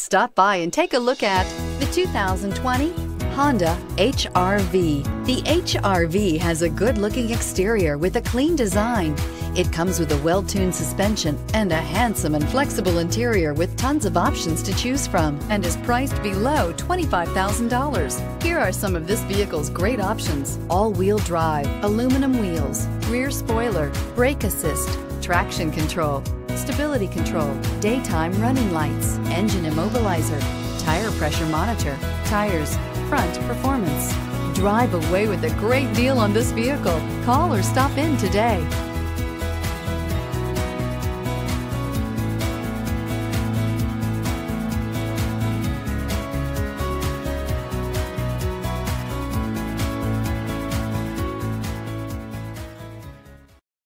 Stop by and take a look at the 2020 Honda HR-V. The HR-V has a good-looking exterior with a clean design. It comes with a well-tuned suspension and a handsome and flexible interior with tons of options to choose from, and is priced below $25,000. Here are some of this vehicle's great options: all-wheel drive, aluminum wheels, rear spoiler, brake assist, traction control, stability control, daytime running lights, engine immobilizer, tire pressure monitor, tires, front performance. Drive away with a great deal on this vehicle. Call or stop in today.